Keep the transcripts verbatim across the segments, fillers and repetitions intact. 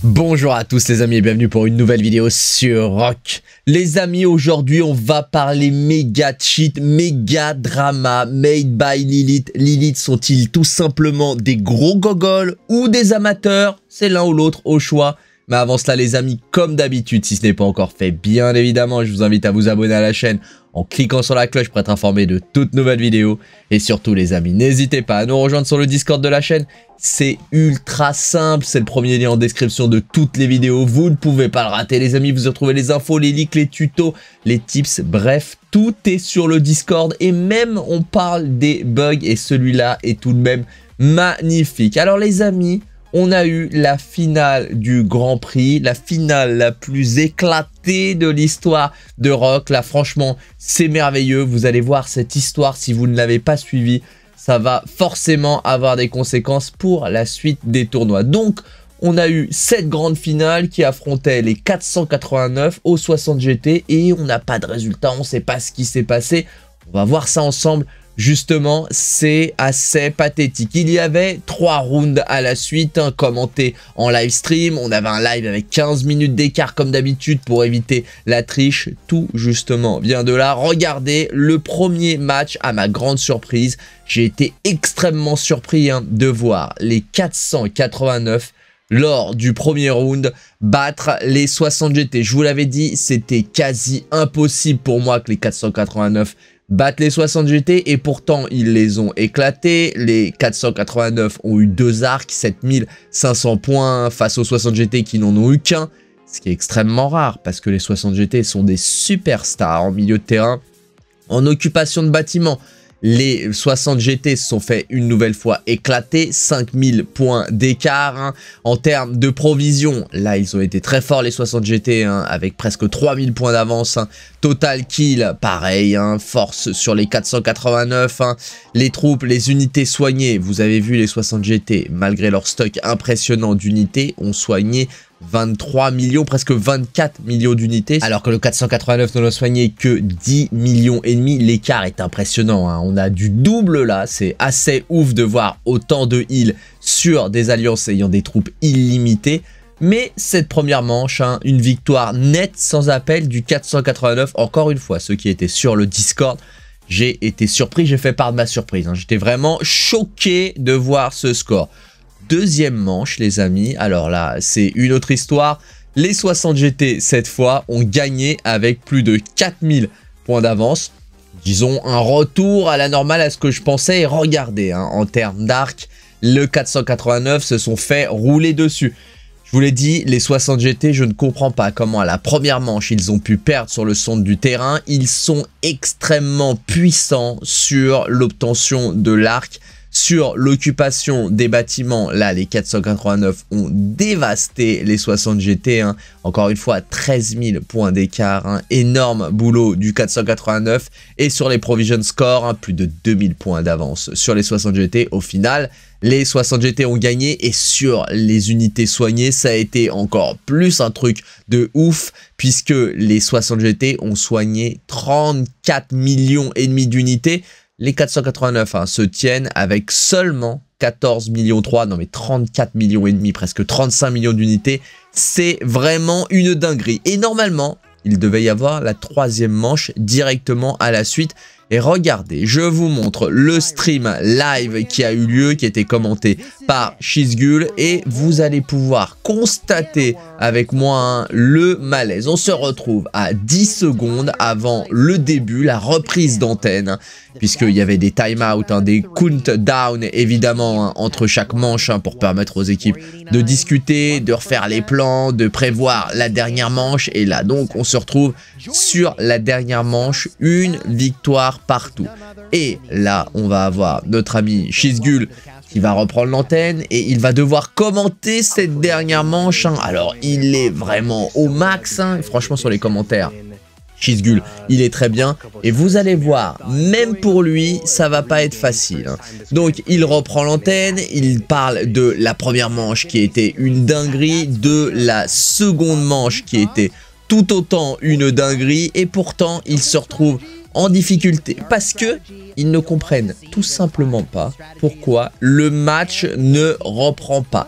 Bonjour à tous les amis et bienvenue pour une nouvelle vidéo sur Rock. Les amis, aujourd'hui on va parler méga cheat, méga drama made by Lilith. Lilith sont-ils tout simplement des gros gogoles ou des amateurs? C'est l'un ou l'autre au choix. Mais avant cela les amis, comme d'habitude, si ce n'est pas encore fait, bien évidemment, je vous invite à vous abonner à la chaîne en cliquant sur la cloche pour être informé de toutes nouvelles vidéos. Et surtout les amis, n'hésitez pas à nous rejoindre sur le Discord de la chaîne. C'est ultra simple, c'est le premier lien en description de toutes les vidéos. Vous ne pouvez pas le rater les amis, vous y retrouvez les infos, les leaks, les tutos, les tips, bref, tout est sur le Discord. Et même on parle des bugs et celui-là est tout de même magnifique. Alors les amis, on a eu la finale du Grand Prix, la finale la plus éclatée de l'histoire de Rock. Là, franchement, c'est merveilleux. Vous allez voir cette histoire, si vous ne l'avez pas suivie, ça va forcément avoir des conséquences pour la suite des tournois. Donc, on a eu cette grande finale qui affrontait les quatre cent quatre-vingt-neuf aux soixante G T et on n'a pas de résultat, on ne sait pas ce qui s'est passé. On va voir ça ensemble. Justement, c'est assez pathétique. Il y avait trois rounds à la suite, hein, commentés en live stream. On avait un live avec quinze minutes d'écart comme d'habitude pour éviter la triche. Tout justement vient de là. Regardez le premier match, à ma grande surprise. J'ai été extrêmement surpris hein, de voir les quatre cent quatre-vingt-neuf lors du premier round battre les soixante G T. Je vous l'avais dit, c'était quasi impossible pour moi que les quatre cent quatre-vingt-neuf battent les soixante G T et pourtant ils les ont éclatés. Les quatre cent quatre-vingt-neuf ont eu deux arcs, sept mille cinq cents points face aux soixante G T qui n'en ont eu qu'un, ce qui est extrêmement rare parce que les soixante G T sont des superstars en milieu de terrain. En occupation de bâtiment, les soixante G T se sont fait une nouvelle fois éclater, cinq mille points d'écart. Hein. En termes de provision, là ils ont été très forts les soixante G T, hein, avec presque trois mille points d'avance. Hein. Total kill, pareil, hein, force sur les quatre cent quatre-vingt-neuf. Hein. Les troupes, les unités soignées, vous avez vu les soixante G T, malgré leur stock impressionnant d'unités, ont soigné vingt-trois millions, presque vingt-quatre millions d'unités, alors que le quatre cent quatre-vingt-neuf ne l'a soigné que dix millions et demi. L'écart est impressionnant, hein. On a du double là, c'est assez ouf de voir autant de heal sur des alliances ayant des troupes illimitées. Mais cette première manche, hein, une victoire nette sans appel du quatre cent quatre-vingt-neuf. Encore une fois, ceux qui étaient sur le Discord, j'ai été surpris, j'ai fait part de ma surprise, hein. J'étais vraiment choqué de voir ce score. Deuxième manche les amis, alors là c'est une autre histoire. Les soixante G T cette fois ont gagné avec plus de quatre mille points d'avance. Disons un retour à la normale à ce que je pensais. Et regardez, hein, en termes d'arc, le quatre cent quatre-vingt-neuf se sont fait rouler dessus. Je vous l'ai dit, les soixante G T, je ne comprends pas comment à la première manche ils ont pu perdre sur le centre du terrain. Ils sont extrêmement puissants sur l'obtention de l'arc. Sur l'occupation des bâtiments, là les quatre cent quatre-vingt-neuf ont dévasté les soixante G T, hein. Encore une fois treize mille points d'écart, hein. Énorme boulot du quatre cent quatre-vingt-neuf. Et sur les provision scores, hein, plus de deux mille points d'avance sur les soixante G T. Au final, les soixante G T ont gagné et sur les unités soignées, ça a été encore plus un truc de ouf puisque les soixante G T ont soigné trente-quatre millions et demi d'unités. Les quatre cent quatre-vingt-neuf hein, se tiennent avec seulement quatorze millions trois, non mais trente-quatre millions et demi, presque trente-cinq millions d'unités. C'est vraiment une dinguerie. Et normalement, il devait y avoir la troisième manche directement à la suite. Et regardez, je vous montre le stream live qui a eu lieu, qui a été commenté par Shizgul. Et vous allez pouvoir constater avec moi hein, le malaise. On se retrouve à dix secondes avant le début, la reprise d'antenne. Hein, puisqu'il y avait des time-out, hein, des countdown évidemment hein, entre chaque manche hein, pour permettre aux équipes de discuter, de refaire les plans, de prévoir la dernière manche. Et là donc on se retrouve sur la dernière manche, une victoire partout. Et là on va avoir notre ami Shizgul qui va reprendre l'antenne et il va devoir commenter cette dernière manche. Hein. Alors il est vraiment au max, hein. Franchement sur les commentaires, Shizgul, il est très bien et vous allez voir, même pour lui, ça va pas être facile. Hein. Donc il reprend l'antenne, il parle de la première manche qui était une dinguerie, de la seconde manche qui était tout autant une dinguerie et pourtant il se retrouve en difficulté parce que ils ne comprennent tout simplement pas pourquoi le match ne reprend pas.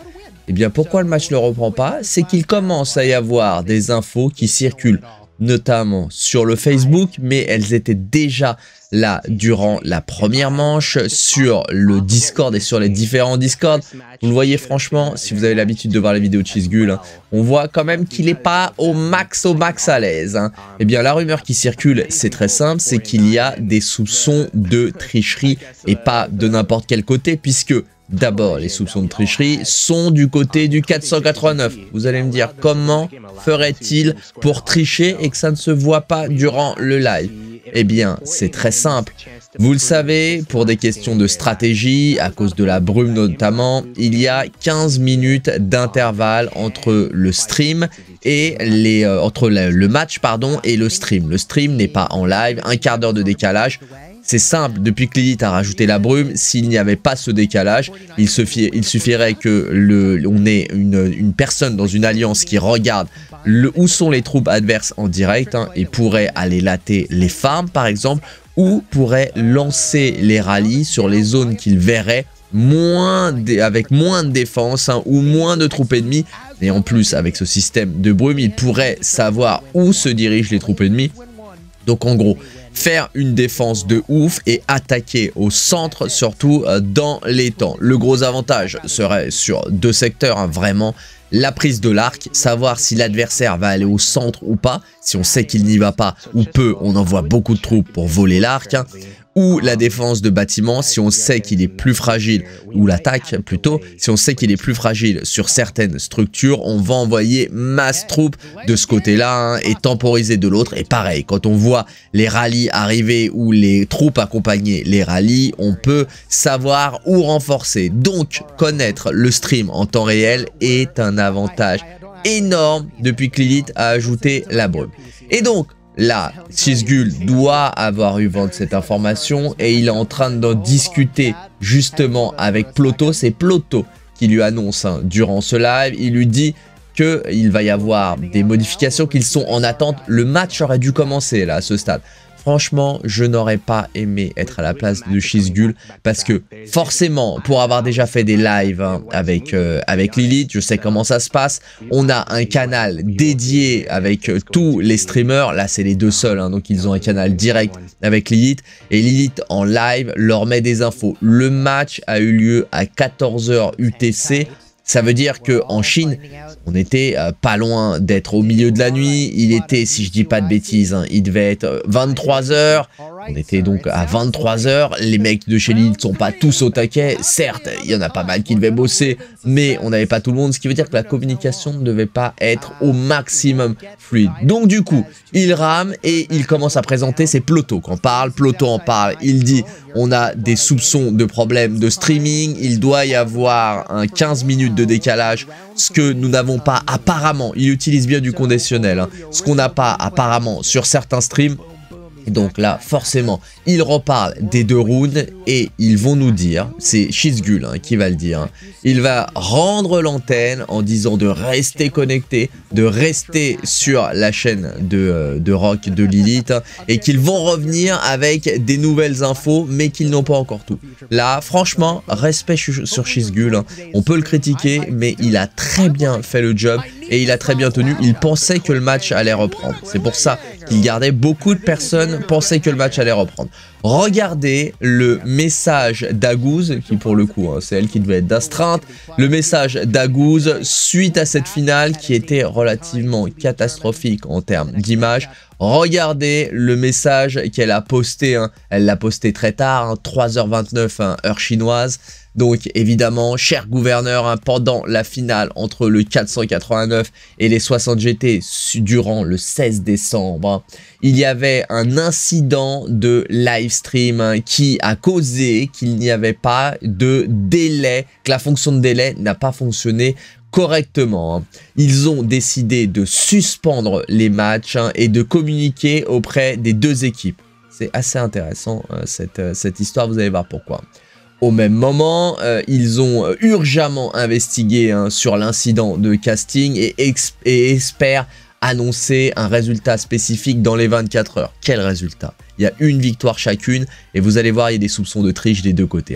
Eh bien, pourquoi le match ne reprend pas? C'est qu'il commence à y avoir des infos qui circulent, notamment sur le Facebook, mais elles étaient déjà là durant la première manche, sur le Discord et sur les différents Discord. Vous le voyez franchement, si vous avez l'habitude de voir les vidéos de Chizgul, hein, on voit quand même qu'il n'est pas au max, au max à l'aise. Hein. Eh bien, la rumeur qui circule, c'est très simple, c'est qu'il y a des soupçons de tricherie et pas de n'importe quel côté, puisque d'abord, les soupçons de tricherie sont du côté du quatre cent quatre-vingt-neuf. Vous allez me dire, comment ferait-il pour tricher et que ça ne se voit pas durant le live? Eh bien, c'est très simple. Vous le savez, pour des questions de stratégie, à cause de la brume notamment, il y a quinze minutes d'intervalle entre le stream et les euh, entre le, le match pardon et le stream. Le stream n'est pas en live, un quart d'heure de décalage. C'est simple, depuis que Lilith a rajouté la brume, s'il n'y avait pas ce décalage, il, suffit, il suffirait que le, on ait une, une personne dans une alliance qui regarde le, où sont les troupes adverses en direct hein, et pourrait aller latter les farms par exemple, ou pourrait lancer les rallyes sur les zones qu'il verrait moins avec moins de défense hein, ou moins de troupes ennemies. Et en plus, avec ce système de brume, il pourrait savoir où se dirigent les troupes ennemies. Donc en gros, faire une défense de ouf et attaquer au centre, surtout euh, dans les temps. Le gros avantage serait sur deux secteurs, hein, vraiment, la prise de l'arc, savoir si l'adversaire va aller au centre ou pas. Si on sait qu'il n'y va pas ou peu, on envoie beaucoup de troupes pour voler l'arc. Hein. Ou la défense de bâtiment, si on sait qu'il est plus fragile, ou l'attaque plutôt, si on sait qu'il est plus fragile sur certaines structures, on va envoyer masse troupes de ce côté-là hein, et temporiser de l'autre. Et pareil, quand on voit les rallyes arriver ou les troupes accompagner les rallyes, on peut savoir où renforcer. Donc, connaître le stream en temps réel est un avantage énorme depuis que Lilith a ajouté la brume. Et donc, là, Chizgul doit avoir eu vent de cette information et il est en train d'en discuter justement avec Ploto. C'est Ploto qui lui annonce hein, durant ce live, il lui dit qu'il va y avoir des modifications qu'ils sont en attente. Le match aurait dû commencer là à ce stade. Franchement, je n'aurais pas aimé être à la place de Chizgul parce que forcément, pour avoir déjà fait des lives hein, avec, euh, avec Lilith, je sais comment ça se passe. On a un canal dédié avec euh, tous les streamers. Là, c'est les deux seuls, hein, donc ils ont un canal direct avec Lilith. Et Lilith, en live, leur met des infos. Le match a eu lieu à quatorze heures U T C. Ça veut dire qu'en Chine, on était euh, pas loin d'être au milieu de la nuit. Il était, si je dis pas de bêtises, hein, il devait être vingt-trois heures. On était donc à vingt-trois heures. Les mecs de chez Lilith ne sont pas tous au taquet. Certes, il y en a pas mal qui devaient bosser, mais on n'avait pas tout le monde. Ce qui veut dire que la communication ne devait pas être au maximum fluide. Donc du coup, il rame et il commence à présenter. C'est Ploto qu'on parle. Ploto en parle. Il dit on a des soupçons de problèmes de streaming. Il doit y avoir un quinze minutes de décalage, ce que nous n'avons pas apparemment. Il utilise bien du conditionnel, hein, ce qu'on n'a pas apparemment sur certains streams. Et donc là, forcément, ils reparlent des deux runes et ils vont nous dire, c'est Chizgul hein, qui va le dire, hein, il va rendre l'antenne en disant de rester connecté, de rester sur la chaîne de, euh, de Rock de Lilith hein, et qu'ils vont revenir avec des nouvelles infos mais qu'ils n'ont pas encore tout. Là, franchement, respect sur Chizgul, hein, on peut le critiquer mais il a très bien fait le job et il a très bien tenu. Il pensait que le match allait reprendre. C'est pour ça qu'il gardait. Beaucoup de personnes pensaient que le match allait reprendre. Regardez le message d'Agouze, qui pour le coup, hein, c'est elle qui devait être d'astreinte. Le message d'Agouze suite à cette finale qui était relativement catastrophique en termes d'image. Regardez le message qu'elle a posté. Hein. Elle l'a posté très tard, hein, trois heures vingt-neuf, hein, heure chinoise. Donc évidemment, cher gouverneur, hein, pendant la finale entre le quatre cent quatre-vingt-neuf et les soixante G T durant le seize décembre, hein, il y avait un incident de live stream hein, qui a causé qu'il n'y avait pas de délai, que la fonction de délai n'a pas fonctionné correctement. Hein. Ils ont décidé de suspendre les matchs hein, et de communiquer auprès des deux équipes. C'est assez intéressant hein, cette, euh, cette histoire, vous allez voir pourquoi. Au même moment, euh, ils ont euh, urgemment investigué hein, sur l'incident de casting et, et espèrent annoncer un résultat spécifique dans les vingt-quatre heures. Quel résultat? Il y a une victoire chacune et vous allez voir, il y a des soupçons de triche des deux côtés. Hein.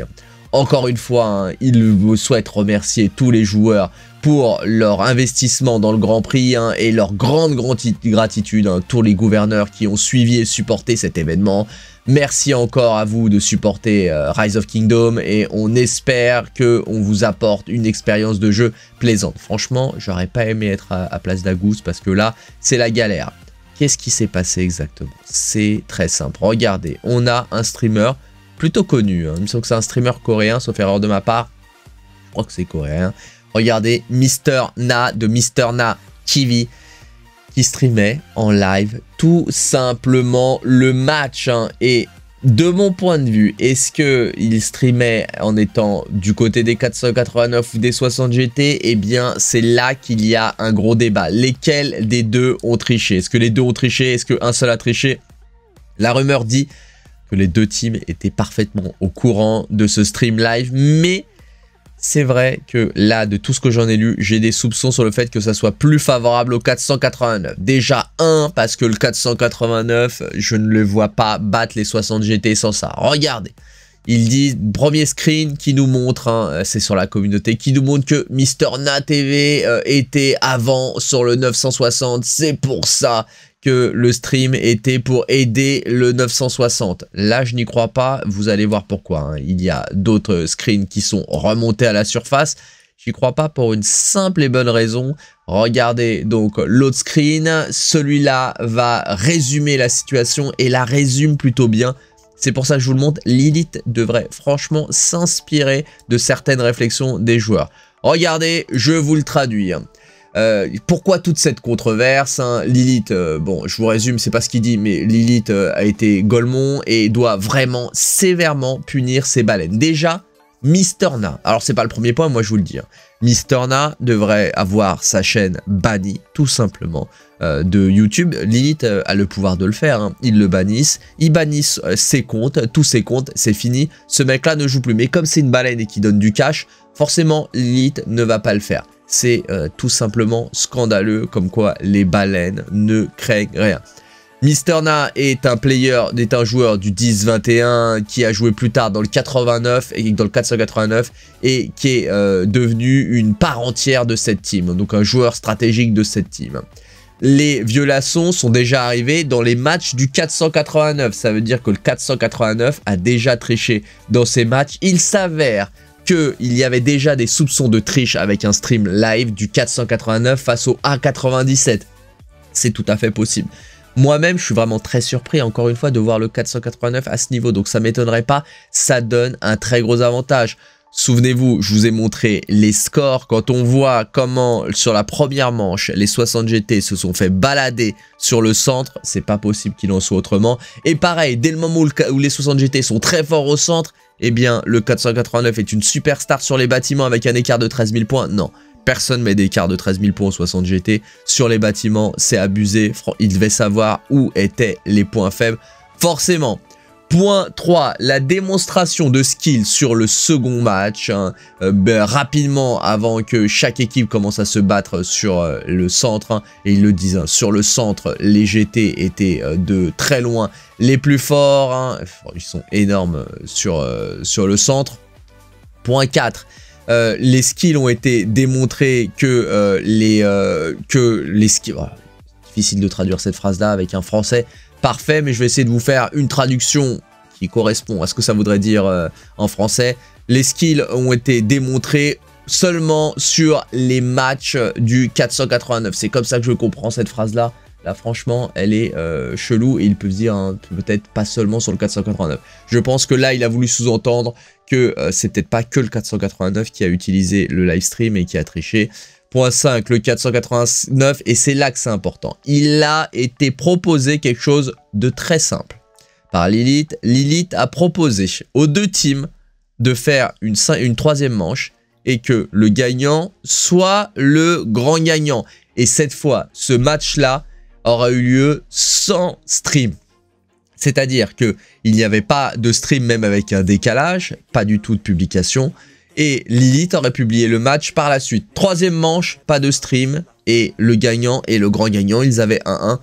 Encore une fois, hein, il souhaite remercier tous les joueurs pour leur investissement dans le Grand Prix hein, et leur grande, grande gratitude, hein, tous les gouverneurs qui ont suivi et supporté cet événement. Merci encore à vous de supporter euh, Rise of Kingdom et on espère que on vous apporte une expérience de jeu plaisante. Franchement, j'aurais pas aimé être à, à Place d'Agouste parce que là, c'est la galère. Qu'est-ce qui s'est passé exactement? C'est très simple. Regardez, on a un streamer plutôt connu. Hein. Il me semble que c'est un streamer coréen, sauf erreur de ma part. Je crois que c'est coréen. Regardez, Mister Na de Mister Na T V qui streamait en live tout simplement le match. Hein. Et de mon point de vue, est-ce qu'il streamait en étant du côté des quatre cent quatre-vingt-neuf ou des soixante G T? Eh bien, c'est là qu'il y a un gros débat. Lesquels des deux ont triché? Est-ce que les deux ont triché? Est-ce qu'un seul a triché? La rumeur dit que les deux teams étaient parfaitement au courant de ce stream live, mais c'est vrai que là, de tout ce que j'en ai lu, j'ai des soupçons sur le fait que ça soit plus favorable au quatre cent quatre-vingt-neuf. Déjà, un, parce que le quatre cent quatre-vingt-neuf, je ne le vois pas battre les soixante G T sans ça. Regardez, ils disent, premier screen qui nous montre, hein, c'est sur la communauté, qui nous montre que Mister Na T V euh, était avant sur le neuf cent soixante. C'est pour ça que le stream était pour aider le neuf cent soixante. Là, je n'y crois pas. Vous allez voir pourquoi. Hein. Il y a d'autres screens qui sont remontés à la surface. J'y crois pas pour une simple et bonne raison. Regardez donc l'autre screen. Celui-là va résumer la situation et la résume plutôt bien. C'est pour ça que je vous le montre. Lilith devrait franchement s'inspirer de certaines réflexions des joueurs. Regardez, je vous le traduis. Euh, pourquoi toute cette controverse hein? Lilith, euh, bon, je vous résume, c'est pas ce qu'il dit, mais Lilith euh, a été Golemon et doit vraiment sévèrement punir ses baleines. Déjà, Mister Na, alors c'est pas le premier point, moi je vous le dis, hein. Mister Na devrait avoir sa chaîne bannie, tout simplement, euh, de YouTube. Lilith euh, a le pouvoir de le faire, hein. Ils le bannissent, ils bannissent euh, ses comptes, tous ses comptes, c'est fini, ce mec-là ne joue plus. Mais comme c'est une baleine et qui donne du cash, forcément Lilith ne va pas le faire. C'est euh, tout simplement scandaleux, comme quoi les baleines ne craignent rien. Mister Na est un player, est un joueur du dix vingt et un qui a joué plus tard dans le quatre-vingt-neuf et dans le quatre cent quatre-vingt-neuf et qui est euh, devenu une part entière de cette team, donc un joueur stratégique de cette team. Les violations sont déjà arrivées dans les matchs du quatre cent quatre-vingt-neuf, ça veut dire que le quatre cent quatre-vingt-neuf a déjà triché dans ces matchs. Il s'avère qu'il y avait déjà des soupçons de triche avec un stream live du quatre cent quatre-vingt-neuf face au A quatre-vingt-dix-sept. C'est tout à fait possible. Moi-même, je suis vraiment très surpris, encore une fois, de voir le quatre cent quatre-vingt-neuf à ce niveau. Donc, ça ne m'étonnerait pas. Ça donne un très gros avantage. Souvenez-vous, je vous ai montré les scores. Quand on voit comment, sur la première manche, les soixante G T se sont fait balader sur le centre, c'est pas possible qu'il en soit autrement. Et pareil, dès le moment où, le, où les soixante G T sont très forts au centre, eh bien, le quatre cent quatre-vingt-neuf est une superstar sur les bâtiments avec un écart de treize mille points. Non, personne met d'écart de treize mille points aux soixante G T. Sur les bâtiments, c'est abusé. Il devait savoir où étaient les points faibles. Forcément. Point trois, la démonstration de skill sur le second match, hein, euh, ben, rapidement avant que chaque équipe commence à se battre sur euh, le centre, hein, et ils le disent, hein, sur le centre, les G T étaient euh, de très loin les plus forts, hein, ils sont énormes sur, euh, sur le centre. Point quatre, euh, les skills ont été démontrés que euh, les, euh, que les skills... Oh, difficile de traduire cette phrase-là avec un français parfait, mais je vais essayer de vous faire une traduction qui correspond à ce que ça voudrait dire euh, en français. Les skills ont été démontrés seulement sur les matchs du quatre cent quatre-vingt-neuf. C'est comme ça que je comprends cette phrase-là. Là, franchement, elle est euh, chelou et il peut se dire hein, peut-être pas seulement sur le quatre cent quatre-vingt-neuf. Je pense que là, il a voulu sous-entendre que euh, c'est peut-être pas que le quatre cent quatre-vingt-neuf qui a utilisé le live stream et qui a triché. Point cinq, le quatre cent quatre-vingt-neuf, et c'est là que c'est important. Il a été proposé quelque chose de très simple par Lilith. Lilith a proposé aux deux teams de faire une, une troisième manche et que le gagnant soit le grand gagnant. Et cette fois, ce match-là aura eu lieu sans stream. C'est-à-dire qu'il n'y avait pas de stream même avec un décalage, pas du tout de publication. Et Lilith aurait publié le match par la suite. Troisième manche, pas de stream. Et le gagnant et le grand gagnant, ils avaient un un.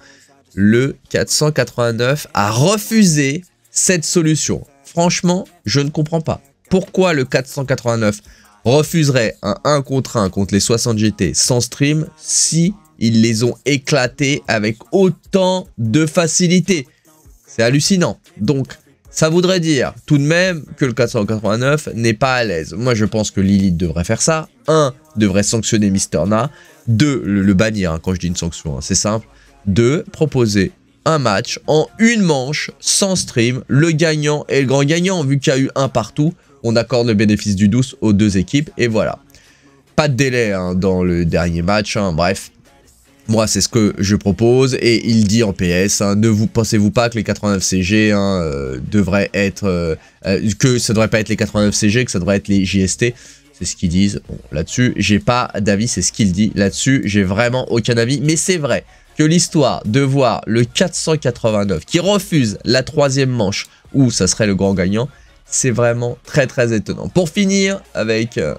Le quatre cent quatre-vingt-neuf a refusé cette solution. Franchement, je ne comprends pas. Pourquoi le quatre cent quatre-vingt-neuf refuserait un un contre un contre les soixante G T sans stream si ils les ont éclatés avec autant de facilité? C'est hallucinant. Donc, ça voudrait dire tout de même que le quatre cent quatre-vingt-neuf n'est pas à l'aise. Moi, je pense que Lilith devrait faire ça. un. Devrait sanctionner MrNA. deux. Le, le bannir, hein, quand je dis une sanction, hein, c'est simple. deux. Proposer un match en une manche, sans stream, le gagnant et le grand gagnant. Vu qu'il y a eu un partout, on accorde le bénéfice du doute aux deux équipes. Et voilà. Pas de délai hein, dans le dernier match. Hein, bref. Moi, c'est ce que je propose et il dit en P S, hein, ne vous pensez-vous pas que les quatre-vingt-neuf C G hein, euh, devraient être, euh, euh, que ça devrait pas être les quatre-vingt-neuf C G, que ça devrait être les J S T. C'est ce qu'ils disent. Bon, là-dessus, j'ai pas d'avis, c'est ce qu'il dit. Là-dessus, j'ai vraiment aucun avis. Mais c'est vrai que l'histoire de voir le quatre cent quatre-vingt-neuf qui refuse la troisième manche où ça serait le grand gagnant, c'est vraiment très très étonnant. Pour finir avec euh,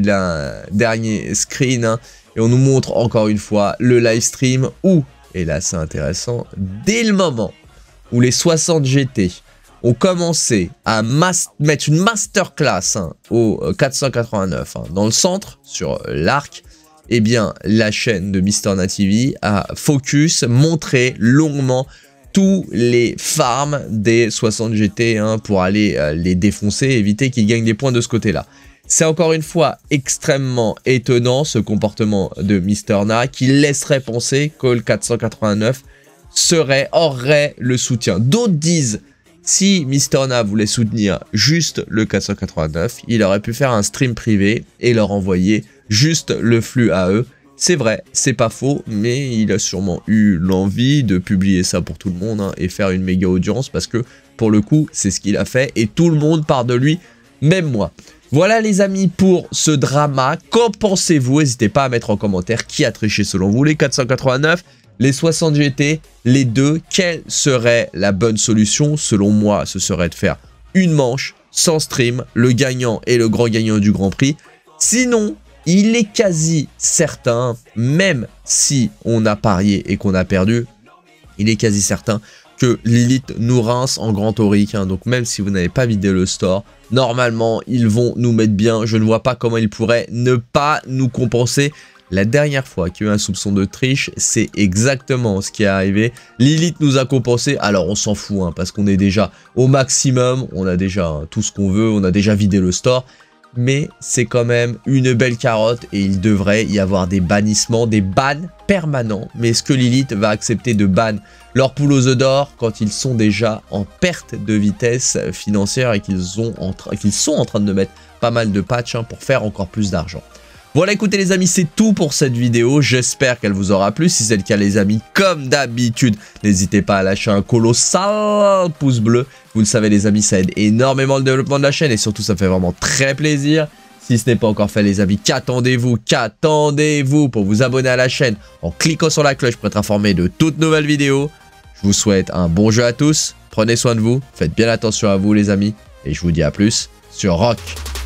le dernier screen, hein, et on nous montre encore une fois le live stream où, et là c'est intéressant, dès le moment où les soixante G T ont commencé à mettre une masterclass hein, au quatre cent quatre-vingt-neuf hein, dans le centre, sur l'arc, eh bien la chaîne de MrNA T V a focus, montré longuement tous les farms des soixante G T hein, pour aller euh, les défoncer, éviter qu'ils gagnent des points de ce côté-là. C'est encore une fois extrêmement étonnant ce comportement de MrNA qui laisserait penser que le quatre cent quatre-vingt-neuf serait, aurait le soutien. D'autres disent, si MrNA voulait soutenir juste le quatre cent quatre-vingt-neuf, il aurait pu faire un stream privé et leur envoyer juste le flux à eux. C'est vrai, c'est pas faux, mais il a sûrement eu l'envie de publier ça pour tout le monde hein, et faire une méga audience parce que pour le coup, c'est ce qu'il a fait et tout le monde part de lui, même moi. Voilà les amis pour ce drama. Qu'en pensez-vous? N'hésitez pas à mettre en commentaire qui a triché selon vous, les quatre cent quatre-vingt-neuf, les soixante G T, les deux. Quelle serait la bonne solution? Selon moi, ce serait de faire une manche sans stream, le gagnant et le grand gagnant du Grand Prix. Sinon, il est quasi certain, même si on a parié et qu'on a perdu, il est quasi certain que Lilith nous rince en grand auric, hein, donc même si vous n'avez pas vidé le store, normalement ils vont nous mettre bien, je ne vois pas comment ils pourraient ne pas nous compenser. La dernière fois qu'il y a eu un soupçon de triche, c'est exactement ce qui est arrivé. Lilith nous a compensé, alors on s'en fout, hein, parce qu'on est déjà au maximum, on a déjà hein, tout ce qu'on veut, on a déjà vidé le store. Mais c'est quand même une belle carotte et il devrait y avoir des bannissements, des bans permanents. Mais est-ce que Lilith va accepter de ban leur poule aux œufs d'or quand ils sont déjà en perte de vitesse financière et qu'ils sont en train de mettre pas mal de patchs hein, pour faire encore plus d'argent? Voilà, écoutez les amis, c'est tout pour cette vidéo. J'espère qu'elle vous aura plu. Si c'est le cas les amis, comme d'habitude, n'hésitez pas à lâcher un colossal pouce bleu. Vous le savez les amis, ça aide énormément le développement de la chaîne et surtout ça fait vraiment très plaisir. Si ce n'est pas encore fait les amis, qu'attendez-vous, qu'attendez-vous pour vous abonner à la chaîne en cliquant sur la cloche pour être informé de toutes nouvelles vidéos. Je vous souhaite un bon jeu à tous, prenez soin de vous, faites bien attention à vous les amis et je vous dis à plus sur Rock.